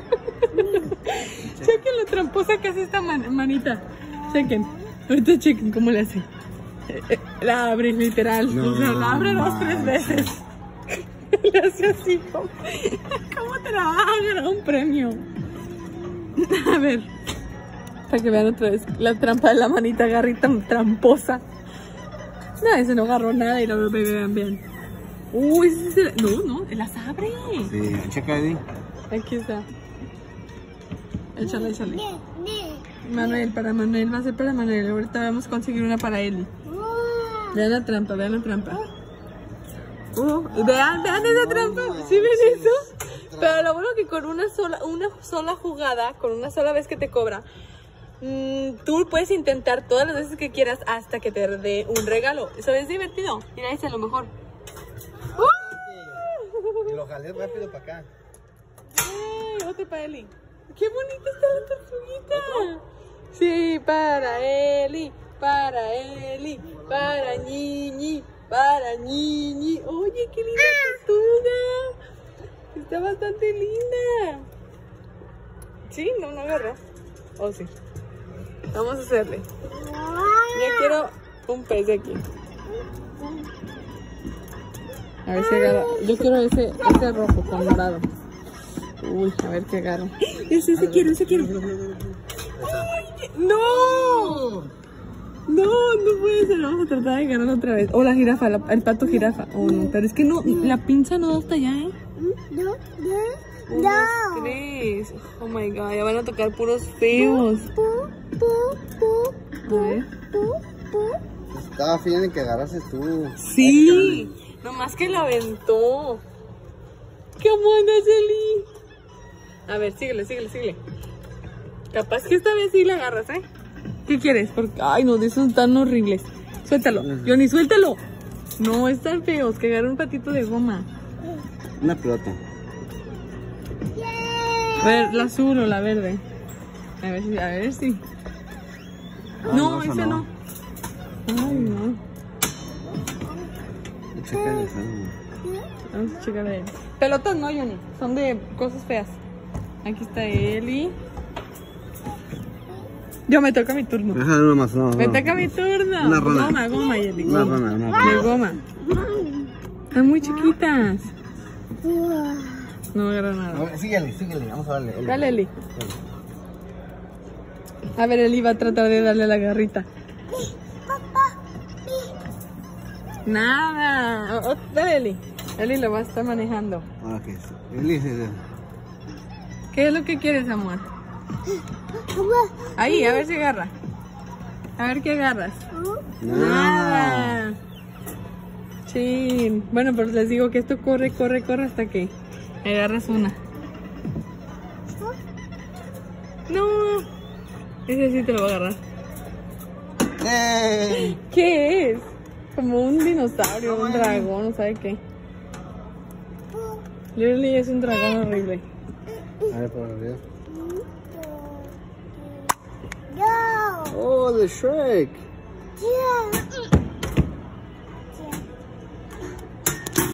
Chequen lo tramposa que hace esta manita. Chequen. Ahorita chequen cómo le hace. La abre, literal. No, o sea, la abre 2 o 3 veces. Le hace así. ¿Cómo te la vas a ganar un premio? A ver. Para que vean otra vez la trampa de la manita garrita tramposa. No, ese no agarró nada y lo vean bien. Uy, ese no, las abre. Sí, checa ahí. Aquí está. Échale. Manuel, para Manuel, va a ser para Manuel. Ahorita vamos a conseguir una para Eli. Vean la trampa. Vean esa trampa. ¿Sí ven eso? Pero lo bueno que con una sola jugada, con una sola vez que te cobra, tú puedes intentar todas las veces que quieras hasta que te dé un regalo. ¿Eso es divertido? Mira, ese a lo mejor. Y lo jalé rápido para acá. ¡Ay! Otro para Eli. ¡Qué bonita está la tortuguita! Sí, para Eli, para Ñiñi, para Ñiñi. Oye, qué linda tortuga. Está bastante linda. ¿Sí? No agarró. ¿O sí? Vamos a hacerle. Yo quiero un pez de aquí. A ver si agarra. Yo quiero ese rojo con dorado. Uy, a ver qué agarro. Ese quiero. ¡Ay! ¡No! No puede ser. Vamos a tratar de agarrarlo otra vez. O la jirafa, el pato jirafa. Oh, no, pero es que no, la pinza no da hasta allá, ¿eh? No. 1, 2, 3. Oh my god, ya van a tocar puros feos. A ver. Estaba fíjate en que agarrases tú. Sí, nomás que la aventó. ¿Cómo andas, Eli? A ver, síguele. Capaz que esta vez sí la agarras, ¿eh? ¿Qué quieres? Porque, ay, no, de esos tan horribles. Suéltalo, Johnny, suéltalo. No, están feos, que agarró un patito de goma. Una pelota. A ver, la azul o la verde. A ver si. No, ese no. Ay, no. Vamos a checar a él. Pelotas no, Johnny. Son de cosas feas. Aquí está Eli. Yo me toca mi turno. Ajá, no más, no. Me toca mi turno. Una rana. Goma, Eli. Una rana. De goma. Están muy chiquitas. No agarra nada. A ver, síguele, vamos a darle. Dale, Eli. A ver, Eli va a tratar de darle la garrita. Nada. Dale, Eli. Eli lo va a estar manejando. Ah, ok. Eli, ¿Qué es lo que quieres, amor? Ahí, a ver si agarra. A ver qué agarras. Nada. Sí. Bueno, pero les digo que esto corre hasta que agarras una. No. Ese sí te lo voy a agarrar. ¡Ey! ¿Qué es? Como un dinosaurio, un dragón, no sabe qué. Literally es un dragón horrible. A ver, por arriba. Oh, the Shrek.